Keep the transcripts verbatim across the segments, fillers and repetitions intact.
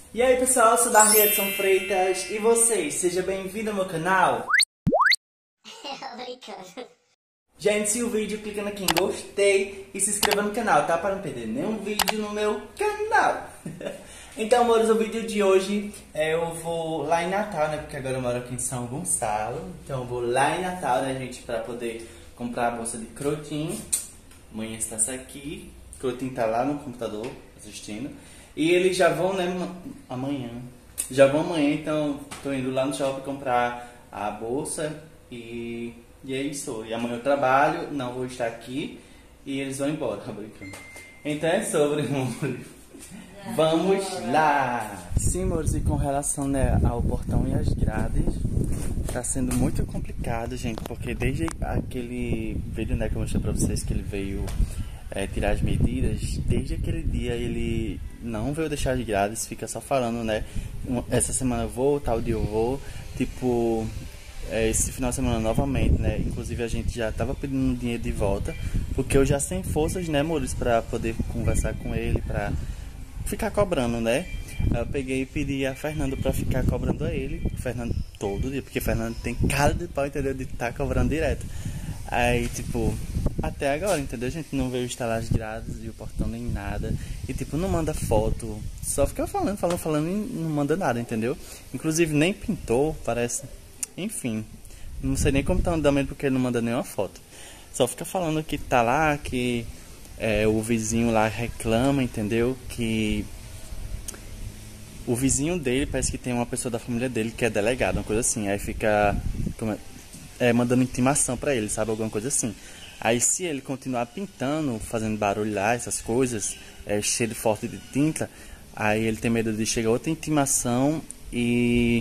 E aí pessoal, eu sou Darli Edson Freitas e vocês, seja bem-vindo ao meu canal. Brincando. Gente, se o vídeo, clica aqui em gostei e se inscreva no canal, tá? Para não perder nenhum vídeo no meu canal. Então, amores, o vídeo de hoje é, eu vou lá em Natal, né? Porque agora eu moro aqui em São Gonçalo. Então eu vou lá em Natal, né, gente? Pra poder comprar a bolsa de Crotin. Amanhã está aqui. Crotin tá lá no computador assistindo. E eles já vão, né, amanhã. Já vão amanhã, então tô indo lá no shopping comprar a bolsa e, e é isso. E amanhã eu trabalho, não vou estar aqui e eles vão embora, tá brincando. Então é sobre, amor. Vamos lá! Sim, amores, e com relação, né, ao portão e as grades, tá sendo muito complicado, gente, porque desde aquele vídeo, né, que eu mostrei pra vocês que ele veio É, tirar as medidas, desde aquele dia ele não veio deixar as grades, fica só falando, né, essa semana eu vou, tal dia eu vou, tipo, é, esse final de semana novamente, né, inclusive a gente já tava pedindo dinheiro de volta, porque eu já sem forças, né, amores, pra poder conversar com ele, pra ficar cobrando, né. Eu peguei e pedi a Fernando pra ficar cobrando a ele, o Fernando todo dia, porque o Fernando tem cara de pau, entendeu, de estar tá cobrando direto. Aí, tipo, até agora, entendeu? A gente não veio instalar as grades e o portão nem nada. E, tipo, não manda foto. Só fica falando, falando, falando e não manda nada, entendeu? Inclusive, nem pintou, parece. Enfim, não sei nem como tá andando porque ele não manda nenhuma foto. Só fica falando que tá lá, que é, o vizinho lá reclama, entendeu? Que o vizinho dele parece que tem uma pessoa da família dele que é delegado, uma coisa assim. Aí fica... Como é? É, mandando intimação pra ele, sabe? Alguma coisa assim. Aí se ele continuar pintando, fazendo barulho lá, essas coisas, é, cheio de forte de tinta, aí ele tem medo de chegar outra intimação e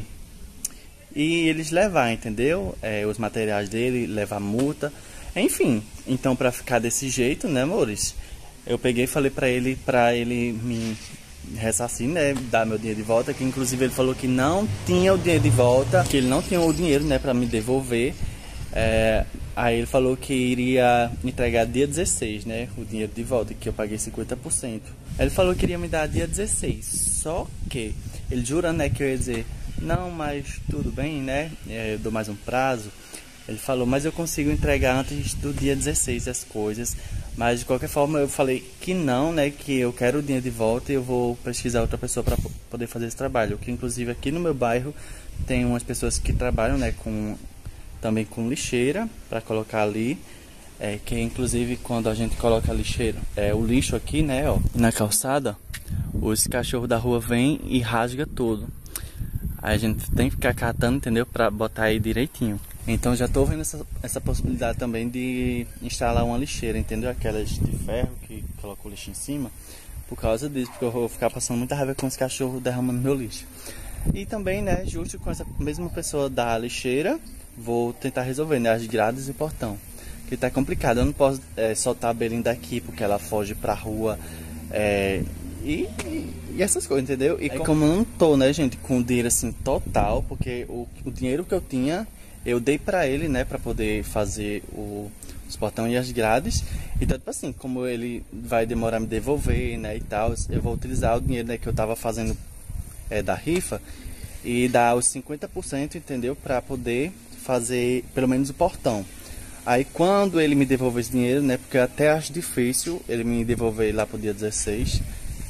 e eles levar, entendeu? É, os materiais dele, levar multa, enfim. Então, pra ficar desse jeito, né, amores? Eu peguei e falei pra ele, pra ele me ressarcir, né, dar meu dinheiro de volta, que inclusive ele falou que não tinha o dinheiro de volta, que ele não tinha o dinheiro, né, pra me devolver. É, aí ele falou que iria entregar dia dezesseis, né, o dinheiro de volta, que eu paguei cinquenta por cento. Ele falou que iria me dar dia dezesseis, só que ele jurando, né, que eu ia dizer, não, mas tudo bem, né, é, eu dou mais um prazo. Ele falou, mas eu consigo entregar antes do dia dezesseis as coisas. Mas de qualquer forma eu falei que não, né? Que eu quero o dinheiro de volta e eu vou pesquisar outra pessoa para poder fazer esse trabalho. Que inclusive aqui no meu bairro tem umas pessoas que trabalham, né? Com, também com lixeira para colocar ali. É, que inclusive quando a gente coloca a lixeira, é, o lixo aqui, né? Ó, na calçada, os cachorros da rua vêm e rasga tudo. Aí a gente tem que ficar catando, entendeu? Para botar aí direitinho. Então já tô vendo essa, essa possibilidade também de instalar uma lixeira, entendeu? Aquelas de ferro que coloca o lixo em cima. Por causa disso, porque eu vou ficar passando muita raiva com os cachorros derramando meu lixo. E também, né, justo com essa mesma pessoa da lixeira, vou tentar resolver, né, as grades e o portão. Que tá complicado, eu não posso é, soltar a Belinda daqui porque ela foge pra rua é, e, e, e essas coisas, entendeu? E como... como eu não tô, né, gente, com dinheiro assim total, porque o, o dinheiro que eu tinha... eu dei pra ele, né, pra poder fazer o, os portões e as grades. Então, tipo assim, como ele vai demorar a me devolver, né, e tal, eu vou utilizar o dinheiro, né, que eu tava fazendo é, da rifa e dar os cinquenta por cento, entendeu, pra poder fazer pelo menos o portão. Aí quando ele me devolver esse dinheiro, né, porque eu até acho difícil ele me devolver lá pro dia dezesseis,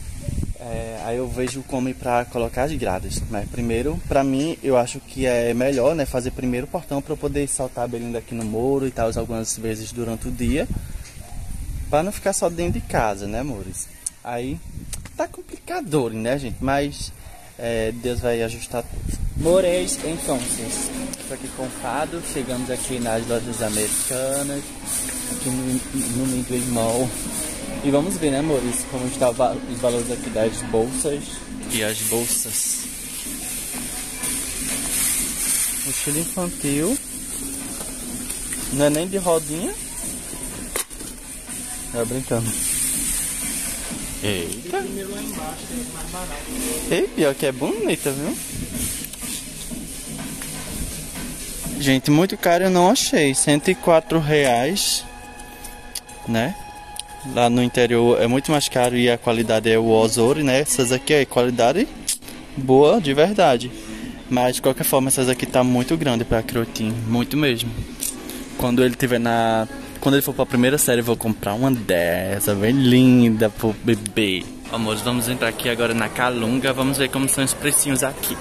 É, aí eu vejo como ir pra colocar as grades. Mas primeiro, pra mim, eu acho que é melhor, né, fazer primeiro o portão pra eu poder saltar a Belinda aqui no muro e tal, algumas vezes durante o dia, pra não ficar só dentro de casa, né, amores? Aí tá complicador, né, gente? Mas é, Deus vai ajustar tudo. Amores, então, estou aqui com o Fado, chegamos aqui nas lojas americanas, aqui no, no Midway Mall. E vamos ver, né, amores, como estão os valores aqui das bolsas e as bolsas. Mochila infantil. Não é nem de rodinha. É brincando. Eita. Ei, pior que é bonita, viu? Gente, muito caro eu não achei. cento e quatro reais, né? Lá no interior é muito mais caro e a qualidade é o Ozori, né? Essas aqui é qualidade boa de verdade. Mas de qualquer forma, essas aqui tá muito grande pra Crotin, muito mesmo. Quando ele tiver na... Quando ele for pra primeira série, eu vou comprar uma dessa, bem linda pro bebê. Amores, vamos entrar aqui agora na Calunga, vamos ver como são os precinhos aqui.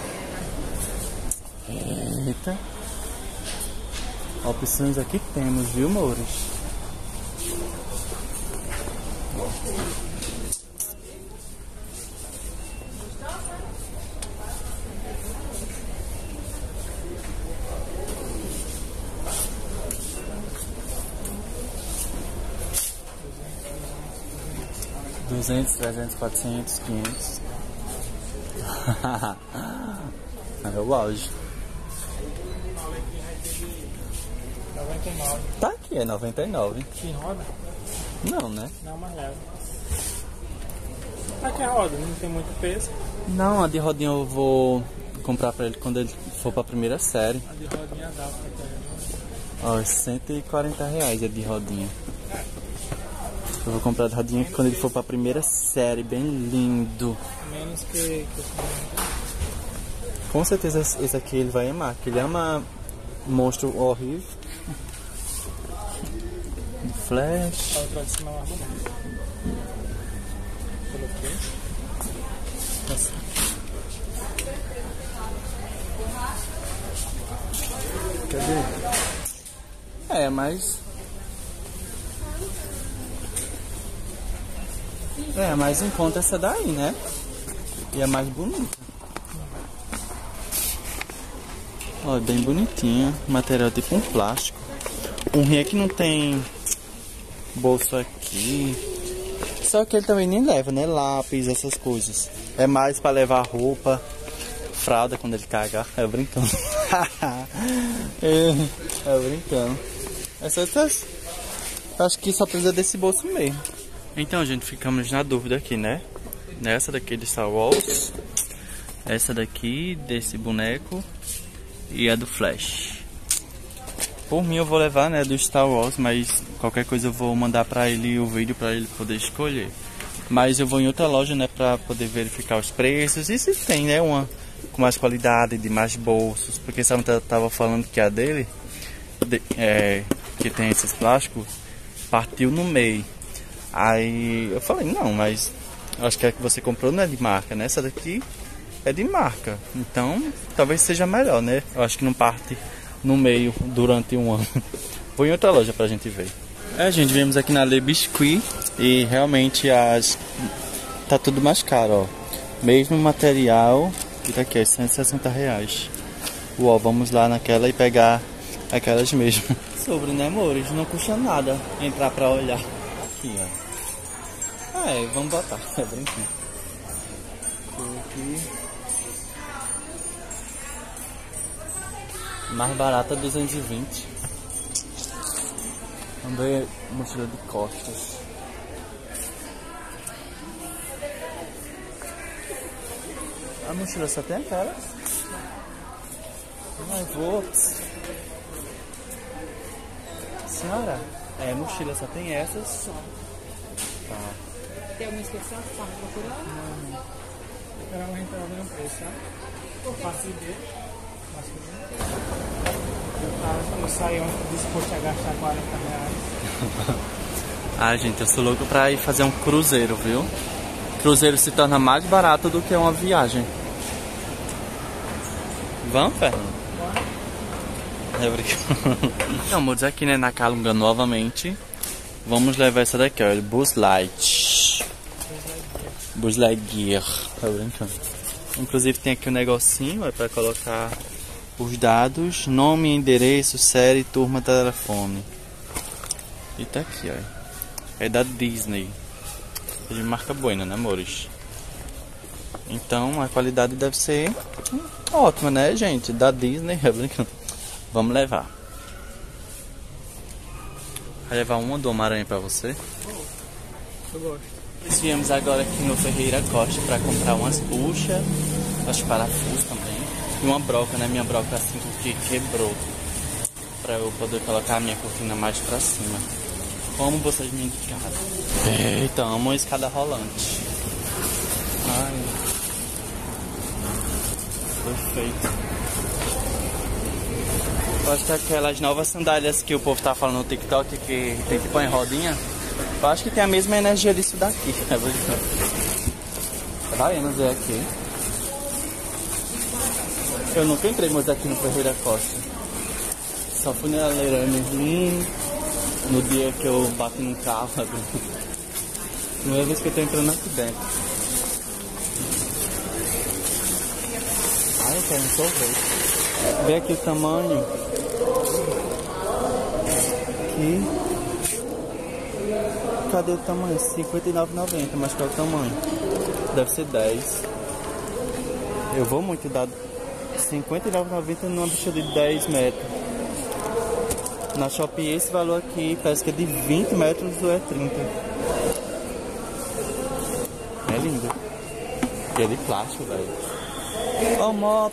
Eita. Opções aqui temos, viu, amores? duzentos, trezentos, quatrocentos, quinhentos. É o auge. noventa e nove. Tá aqui, é noventa e nove. Que roda? Não, né? Não, mais leve. Tá aqui a roda, não tem muito peso. Não, a de rodinha eu vou comprar pra ele quando ele for pra primeira série. A de rodinha dá pra Ó, cento e quarenta reais é de rodinha. Eu vou comprar de rodinha quando ele for pra primeira série, bem lindo. menos que, que Com certeza esse aqui ele vai amar, que ele ama monstro horrível. Flash. a outra de cima é mais bonita. Coloquei. Nossa. Cadê? É, mas... É, mais em conta essa daí, né? E é mais bonita. Ó, bem bonitinha. Material tipo um plástico. Um rim é que não tem bolso aqui. Só que ele também nem leva, né? Lápis, essas coisas. É mais pra levar roupa, fralda quando ele cagar. É brincando. é, é brincando. Essas, acho que só precisa desse bolso mesmo. Então, gente, ficamos na dúvida aqui, né? Essa daqui de Star Wars. Essa daqui desse boneco. E a do Flash. Por mim eu vou levar, né, do Star Wars, mas qualquer coisa eu vou mandar pra ele o vídeo pra ele poder escolher. Mas eu vou em outra loja, né, pra poder verificar os preços e se tem, né, uma com mais qualidade, de mais bolsos. Porque sabe, eu tava falando que a dele, de, é, que tem esses plásticos, partiu no meio. Aí eu falei, não, mas acho que a que você comprou não é de marca, né? Essa daqui é de marca. Então, talvez seja melhor, né? Eu acho que não parte no meio durante um ano. Vou em outra loja pra gente ver. É, gente, viemos aqui na Le Biscuit e realmente as... tá tudo mais caro, ó. Mesmo material, que tá aqui, é cento e sessenta reais. Uau, vamos lá naquela e pegar aquelas mesmo. Sobre, né, amores? Não custa nada entrar pra olhar. Aqui, ó. Ah, é, vamos botar. É brinquinho. Aqui. Mais barata, duzentos e vinte. Também mochila de costas. A mochila só tem aquela? Ai, vou. Senhora, é, mochila só tem essas. Tá. Tem alguma inscrição que você está procurando? Não. Era uma entrada no preço, sabe? Eu faço ideia. Eu saí disposto a gastar quarenta reais. Ah, gente, eu sou louco pra ir fazer um cruzeiro, viu? Cruzeiro se torna mais barato do que uma viagem. Vamos, Fernando? É brincando. Então, amores, aqui, né, na Calunga novamente. Vamos levar essa daqui, ó, Buzz Light. Buzz Lightyear. Tá brincando. Inclusive tem aqui um negocinho, é pra colocar os dados, nome, endereço, série, turma, telefone. E tá aqui, ó. É da Disney. É de marca Buena, né, amores? Então a qualidade deve ser ótima, né, gente? Da Disney, é brincando. Vamos levar. Vai levar uma do Homem-Aranha pra você? Eu gosto. Nós viemos agora aqui no Ferreira Costa pra comprar umas buchas, acho parafusos também. E uma broca, né? Minha broca assim que quebrou. Pra eu poder colocar a minha cortina mais pra cima. Como vocês me indicaram. Eita, amo uma escada rolante. Ai. Perfeito. Eu acho que aquelas novas sandálias que o povo tá falando no TikTok, que tem que pôr em rodinha, eu acho que tem a mesma energia disso daqui. Havaianas é aqui. Eu nunca entrei mais aqui no Ferreira Costa. Só fui na Leroy Merlin no dia que eu bati num carro. Primeira vez que eu tô entrando aqui dentro. Ah, eu quero um sorvete. Vê aqui o tamanho. Aqui. Cadê o tamanho? cinquenta e nove reais e noventa centavos, mas qual é o tamanho? Deve ser dez. Eu vou muito dar cinquenta e nove reais e noventa centavos numa bicha de dez metros. Na Shopee esse valor aqui parece que é de vinte metros ou é trinta. É lindo. E é de plástico, velho. Ó, oh, mop.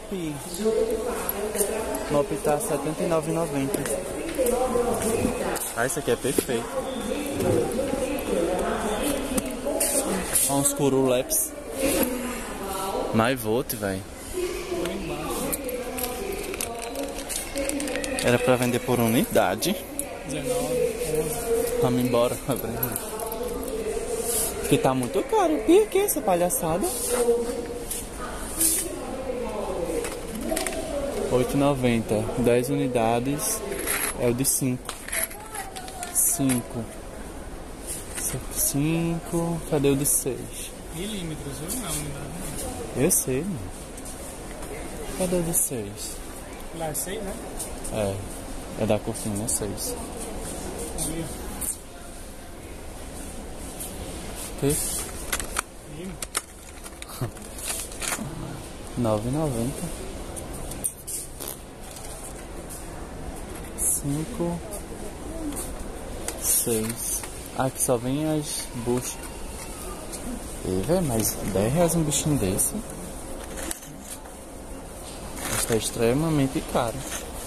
Mop tá setenta e nove reais e noventa centavos. Ah, esse aqui é perfeito. Olha uns curuleps. Mais volt, velho. Era pra vender por unidade. Vamos embora. Porque tá muito caro. E que essa palhaçada? oito reais e noventa centavos. dez unidades. É o de cinco. cinco. cinco. Cadê o de seis? Milímetros, viu? Não, unidade. Eu sei, mano. Cadê o de seis? Lá é seis, né? É. É da cortina, seis. Ali. Que? Milímetro. nove reais e noventa centavos. cinco. seis. Aqui só vem as buchas. E, velho, mas dez reais um bichinho desse. Está extremamente caro.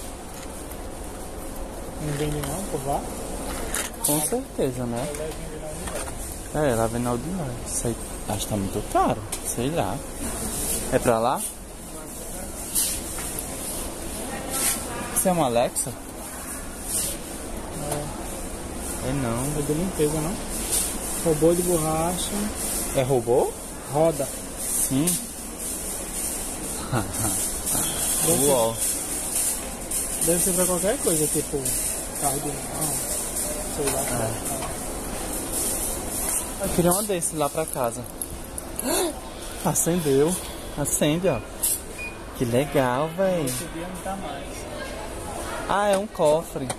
Não vende não, por lá? Com certeza, né? É, ela vem na ordinária. Isso aí, acho que tá muito caro. Sei lá. É pra lá? Isso é uma Alexa? É não. É de limpeza, não? Robô de borracha. É robô? Roda. Sim. Uau. Deve ser pra qualquer coisa, tipo carro de mão, sei lá. É. Eu queria uma desse lá pra casa. Acendeu. Acende, ó. Que legal, velho. Esse dia não tá mais. Ah, é um cofre.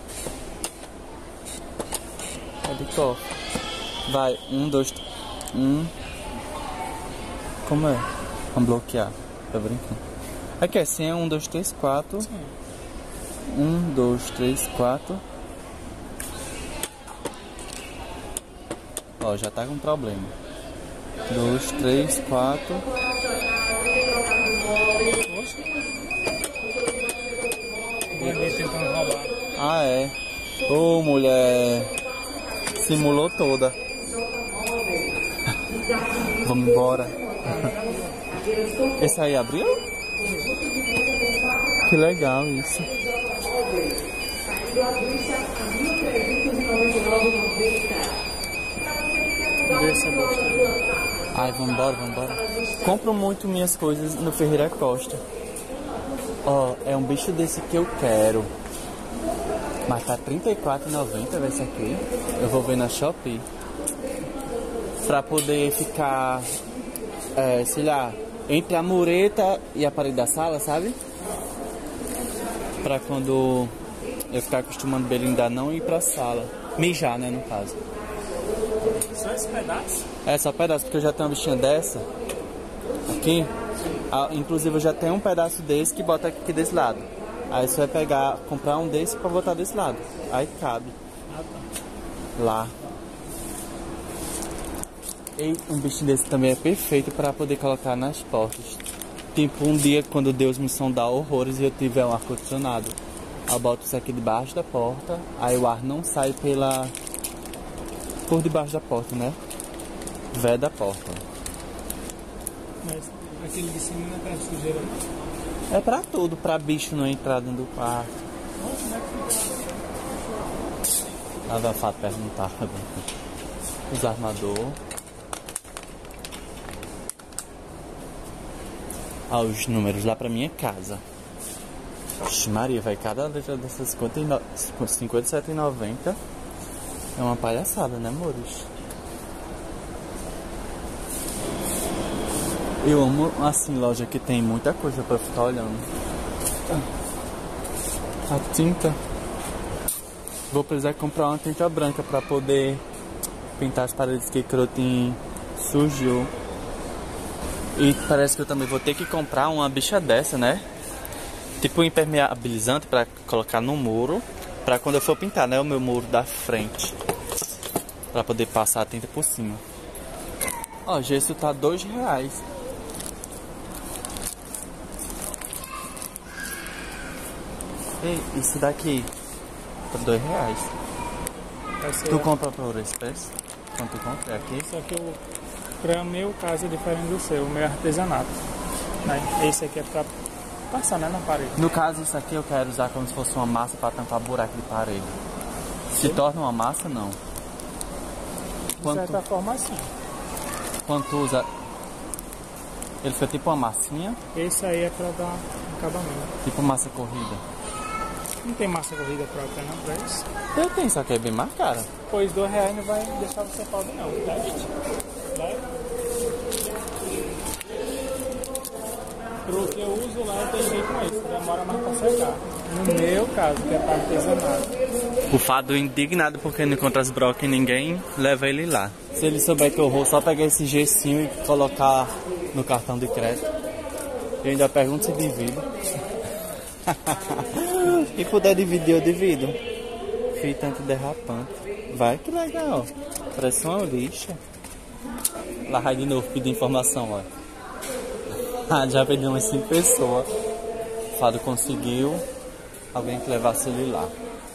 É de cofre. Vai, um, dois, um. Como é? Vamos bloquear. Tá brincando. Aqui é assim, é um, dois, três, quatro. Sim. Um, dois, três, quatro. Ó, já tá com problema. Dois, três, quatro. Ninguém tentando roubar. Ah, é. Ô, mulher. Simulou toda. Vamos embora. Esse aí abriu? Que legal isso. Ai, vamos embora, vamos embora. Compro muito minhas coisas no Ferreira Costa. Ó, é um bicho desse que eu quero. Mas tá trinta e quatro reais e noventa centavos esse aqui. Eu vou ver na Shopee. Pra poder ficar, é, sei lá, entre a mureta e a parede da sala, sabe? Pra quando eu ficar acostumando o Belinho ainda não ir pra sala. Mijar, né, no caso. Só esse pedaço? É, só pedaço, porque eu já tenho uma bichinha dessa. Aqui. Ah, inclusive eu já tenho um pedaço desse que bota aqui desse lado. Aí você vai pegar, comprar um desse pra botar desse lado. Aí cabe. Lá. E um bichinho desse também é perfeito para poder colocar nas portas. Tipo, um dia quando Deus me sondar horrores e eu tiver um ar-condicionado, eu boto isso aqui debaixo da porta, aí o ar não sai pela... por debaixo da porta, né? Vé da porta. Mas aquele de cima não é pra sujeira. É pra tudo, pra bicho não entrar dentro do quarto. Lá vai Fato perguntar. Os armador. Ah, os números lá pra minha casa. Oxe, Maria, vai cada letra dessas cinquenta e sete reais e noventa. É uma palhaçada, né, amores? Eu amo, assim, loja que tem muita coisa pra ficar olhando. A tinta. Vou precisar comprar uma tinta branca pra poder pintar as paredes que Crotin sujou. E parece que eu também vou ter que comprar uma bicha dessa, né? Tipo um impermeabilizante pra colocar no muro. Pra quando eu for pintar, né? O meu muro da frente. Pra poder passar a tinta por cima. Ó, gesso tá dois reais. Ei, isso daqui tá dois reais. Tu é. Compra por Express? Quanto tu compra? É aqui? Isso aqui, eu, pra meu caso, é diferente do seu. O meu é artesanato. Né? Esse aqui é pra passar, né, na parede. No caso, isso aqui eu quero usar como se fosse uma massa pra tampar buraco de parede. Se Sim. torna uma massa, não. De certa forma, sim. Quando tu usa... Ele fica tipo uma massinha? Esse aí é pra dar acabamento. Tipo massa corrida. Não tem massa corrida própria não pra isso? Eu tenho, só que é bem mais cara. Pois dois reais não vai deixar você pobre não, teste. Vai. Pro que eu uso lá, eu tenho jeito com isso, demora mais pra secar. No meu caso, que é para artesanato. O Fado indignado porque não encontra as brocas e ninguém leva ele lá. Se ele souber que eu vou só pegar esse gessinho e colocar no cartão de crédito, eu ainda pergunto se divido. E puder dividir, eu divido. Fita antiderrapante. Vai que legal. Parece uma lixa. Lá vai de novo pedir informação, ó. Ah, já pediu umas cinco pessoas. O Fado conseguiu. Alguém que levasse ele lá.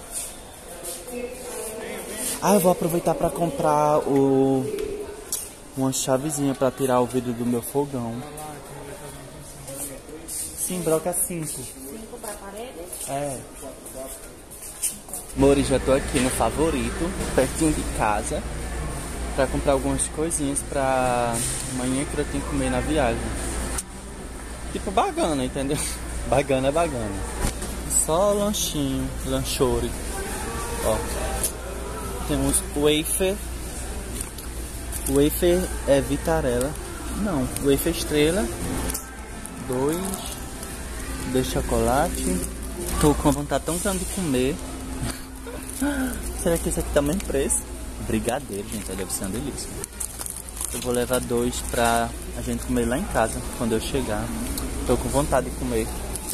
Ah, eu vou aproveitar para comprar o uma chavezinha para tirar o vidro do meu fogão. Sim, broca cinco. cinco para parede? É. Mori, já tô aqui no Favorito, pertinho de casa, para comprar algumas coisinhas para amanhã que eu tenho que comer na viagem. Tipo bagana, entendeu? Bagana é bagana. Só lanchinho, lanchore. Ó. Temos wafer. Wafer é Vitarella. Não, wafer estrela. Dois de chocolate. Tô com uma vontade tão grande de comer. Será que esse aqui tá o mesmo preço? Brigadeiro, gente, deve ser uma delícia. Eu vou levar dois pra a gente comer lá em casa quando eu chegar. Tô com vontade de comer.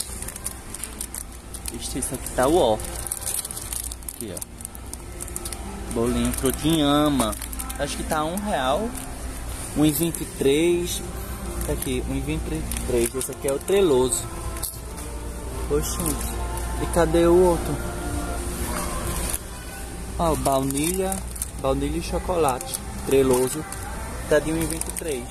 Ixi, isso aqui tá o ó. Aqui, ó. Bolinho Crotin ama. Acho que tá um real. um e vinte e três. Tá aqui, um e vinte e três. Esse aqui é o treloso. Oxi. E cadê o outro? Ó, baunilha. Baunilha e chocolate. Treloso. Tá de um e vinte e três.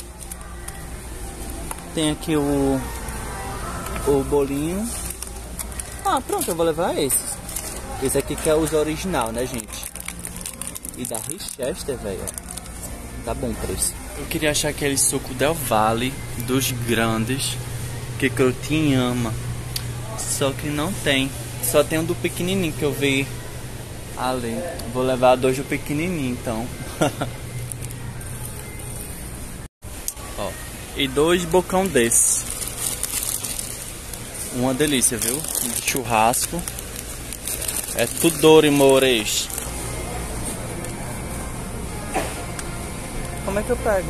Tem aqui o o bolinho. Ah, pronto, eu vou levar esses. Esse aqui que é os original, né, gente? E da Richester, velho. Tá bom o preço. Eu queria achar aquele suco Del Valle dos grandes que Crotin ama. Só que não tem. Só tem um do pequenininho que eu vi ali. Vou levar dois do pequenininho, então. Ó, e dois bocão desse. Uma delícia, viu? De churrasco. É tudo mores. Como é que eu pego?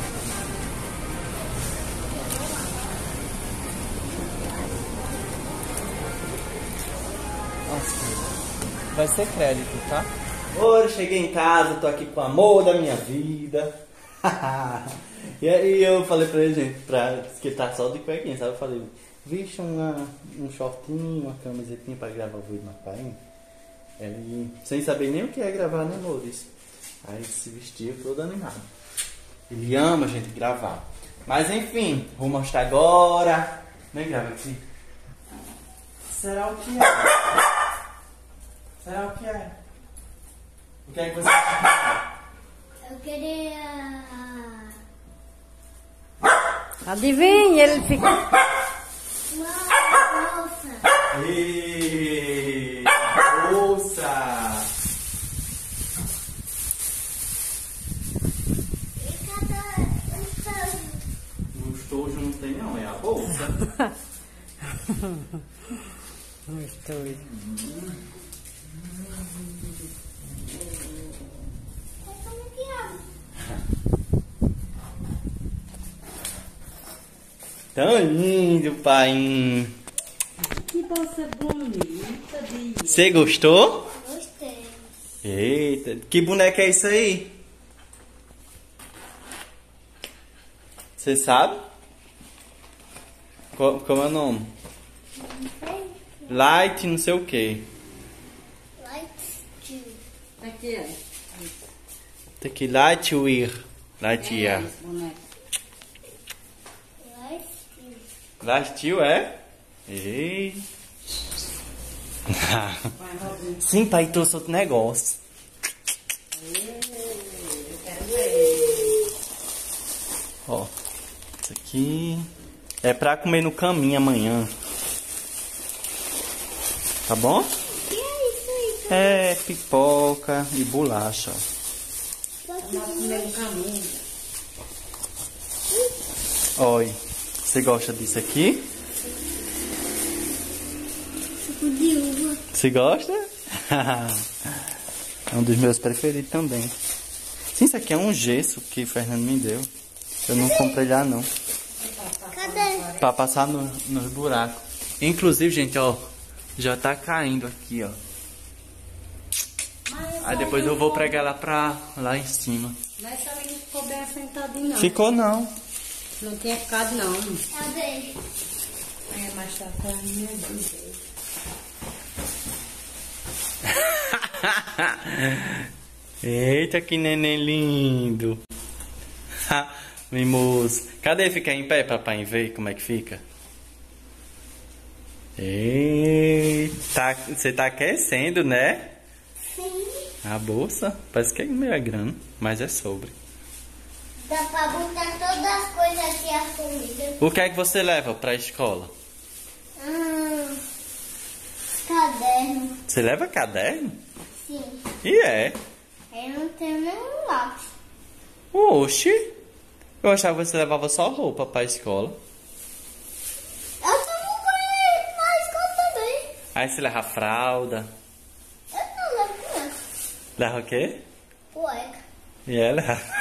Nossa, vai ser crédito, tá? Oi, cheguei em casa, tô aqui com o amor da minha vida. E aí eu falei pra ele, gente, pra que tá só de cuequinha, sabe? Eu falei, vixe, uma, um shortinho, uma camisetinha pra gravar o vídeo no pai. Ele, sem saber nem o que é gravar, né, amores? Aí se vestiu todo animado. Ele ama a gente gravar. Mas enfim, vou mostrar agora. Vem, grava aqui. Será o que é? Será o que é? O que é que você quer? Eu queria... Adivinha, ele fica... Uma bolsa. Ei, bolsa! E cada... No estojo não tem não, é a bolsa. Um estojo. Como que abre? Tão lindo, pai. Que bolsa bonita, Dia. Você gostou? Gostei. Eita, que boneca é isso aí? Você sabe? Qual, qual é o nome? Light não sei o que. Light two. Aqui, ó. Tem que Lightyear. Lightyear. Esse boneco. Light two. Lightyear é? Ei. Sim, pai, trouxe outro negócio. Ó, isso aqui é pra comer no caminho amanhã. Tá bom? Que é isso aí? É pipoca e bolacha. Primeiro caminho. Oi, você gosta disso aqui? Suco de uva. Você gosta? É um dos meus preferidos também. Sim, isso aqui é um gesso que o Fernando me deu. Eu não comprei lá não. Cadê? Pra passar no, nos buracos. Inclusive, gente, ó. Já tá caindo aqui, ó. Aí depois eu vou pregar lá pra lá em cima. Mas também não ficou bem assentadinho, não. Ficou não. Não tinha ficado, não. Cadê? É, mas tá carrinha de jeito. Eita, que neném lindo. Mimoso. Cadê ficar em pé, papai? Ver como é que fica. Eita, você tá aquecendo, né? Sim. A bolsa parece que é meio grande, mas é sobre. Dá pra botar todas as coisas aqui, as comidas. O que é que você leva pra escola? Hum, caderno. Você leva caderno? Sim. E é. Eu não tenho nenhum lápis. Oxi. Eu achava que você levava só roupa pra escola. Eu tomo banho na escola também. Aí você leva fralda. Eu não levo criança. Leva o quê? Cueca. E ela?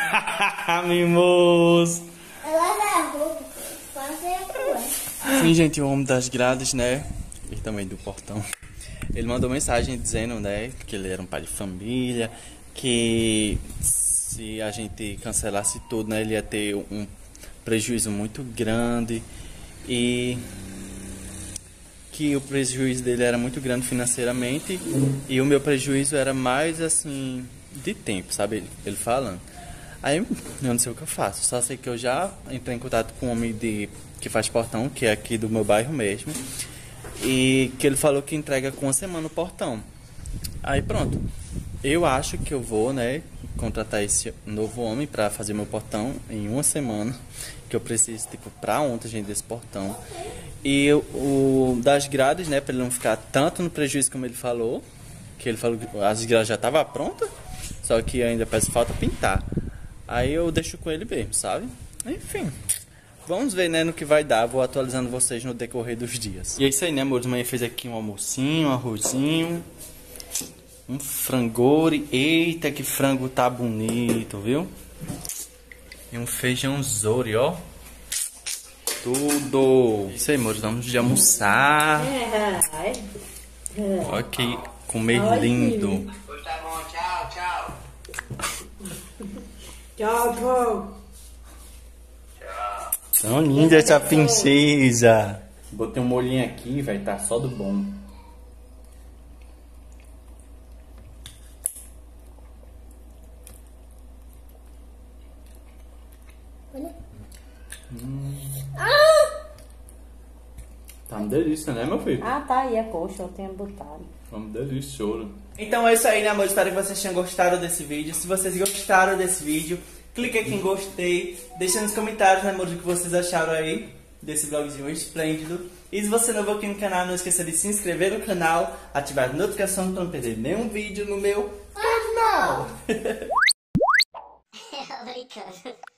Mimoso. Ela leva roupa. Fazer a cueca. Sim, gente, o homem das grades, né? E também do portão. Ele mandou mensagem dizendo, né, que ele era um pai de família, que se a gente cancelasse tudo, né, ele ia ter um prejuízo muito grande e que o prejuízo dele era muito grande financeiramente e o meu prejuízo era mais, assim, de tempo, sabe? Ele, ele falando. Aí eu não sei o que eu faço, só sei que eu já entrei em contato com um homem de, que faz portão, que é aqui do meu bairro mesmo, e que ele falou que entrega com uma semana o portão. Aí pronto, eu acho que eu vou, né, contratar esse novo homem para fazer meu portão em uma semana, que eu preciso, tipo, pra ontem, gente, desse portão. E o das grades, né, para ele não ficar tanto no prejuízo como ele falou, que ele falou que as grades já estavam prontas, só que ainda faz falta pintar. Aí eu deixo com ele mesmo, sabe? Enfim, vamos ver, né, no que vai dar. Vou atualizando vocês no decorrer dos dias. E é isso aí, né, amor? A mãe fez aqui um almocinho, um arrozinho, um frangore. Eita, que frango tá bonito, viu? E um feijãozori, ó. Tudo. Isso aí, amor. Vamos de almoçar. Olha que comer lindo. Tá bom, tchau, tchau. Tchau, tchau. Tão linda essa princesa. Botei um molhinho aqui, vai tá só do bom. Olha. Hum. Ah! Tá uma delícia, né, meu filho? Ah, tá aí, é coxa, eu tenho botado. Tá uma delicioso. Então é isso aí, né, amor? Espero que vocês tenham gostado desse vídeo. Se vocês gostaram desse vídeo, clica aqui em gostei. Deixa nos comentários, né, amor, o que vocês acharam aí desse vlogzinho esplêndido. E se você é novo aqui no canal, não esqueça de se inscrever no canal, ativar a notificação para não perder nenhum vídeo no meu canal. Brincando.